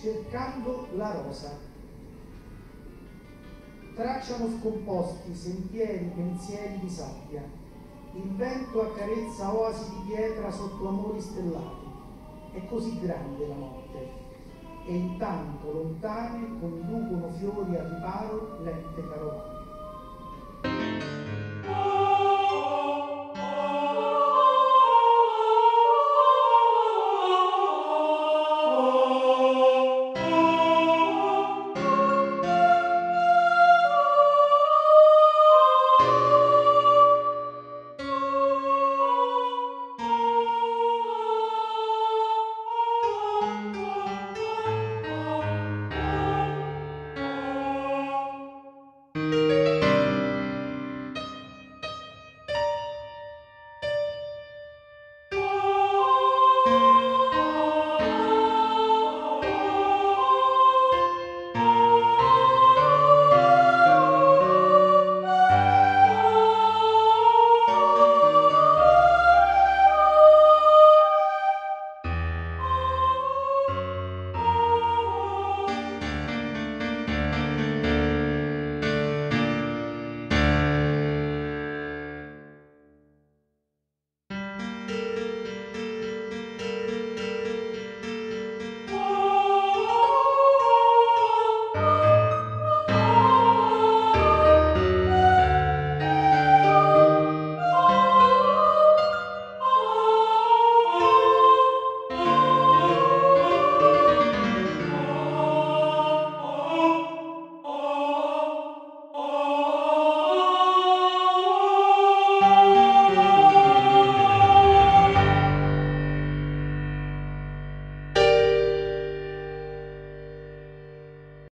cercando la rosa. Tracciano scomposti sentieri, pensieri di sabbia. Il vento accarezza oasi di pietra sotto amori stellati. È così grande la notte. E intanto lontane conducono fiori a riparo lente carote.